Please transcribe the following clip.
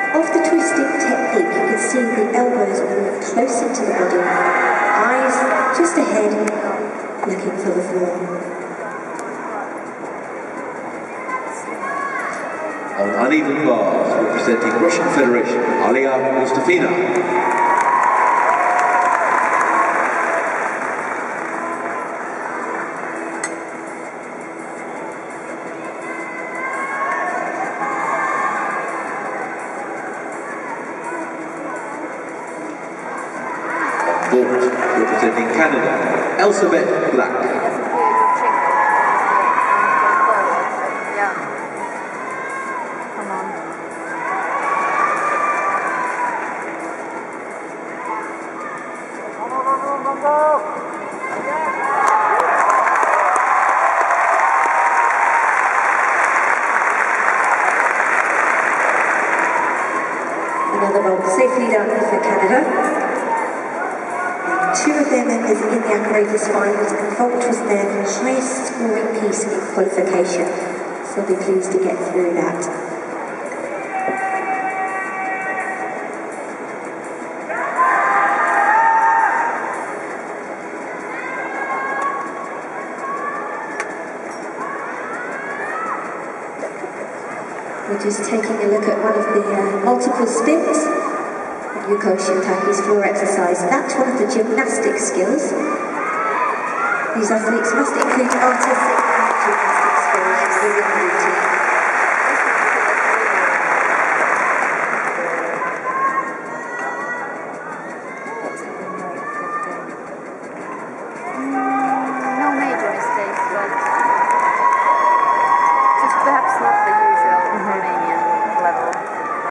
Of the twisting technique, you can see the elbows move closer to the body, eyes just ahead, looking for the floor. On uneven bars, representing Russian Federation, Alia Mustafina. Representing Canada, Elizabeth Black. Another vault safely done for Canada. Two of their members in the apparatus finals, and vault was their highest scoring piece in qualification, so they'll be pleased to get through that. We're just taking a look at one of the multiple spins. Yuko Shintaki's floor exercise. That's one of the gymnastic skills. These athletes must include artists